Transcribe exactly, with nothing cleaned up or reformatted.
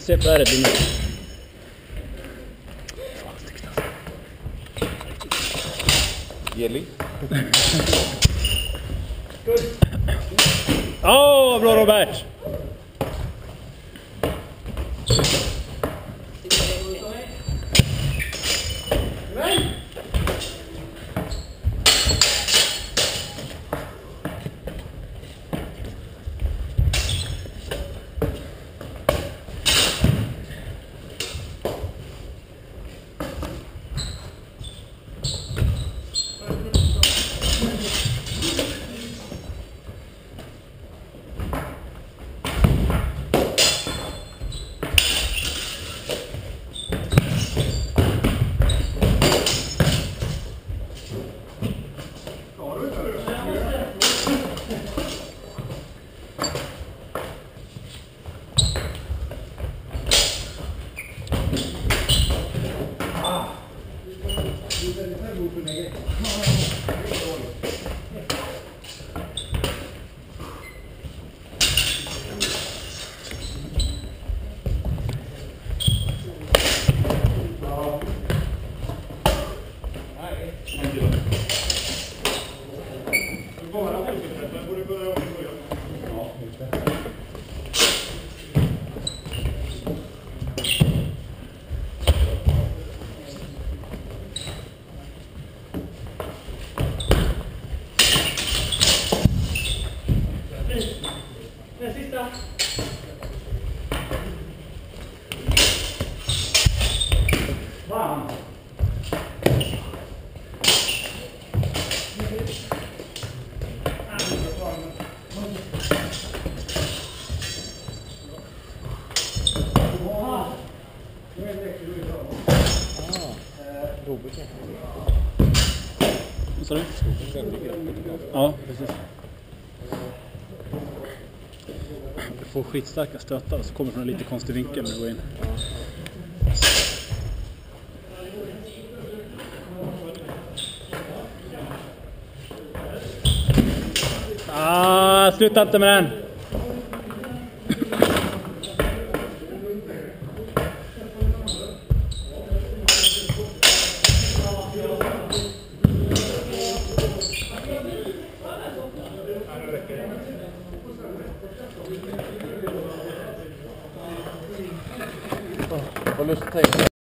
Se på det nu. Geli. Åh, oh, bra Robert! Vad sa du? Ja, precis. Du får skitstarka stötar och så kommer från en lite konstig vinkel när du går in. Ah, sluta inte med den! Har lust att tänka.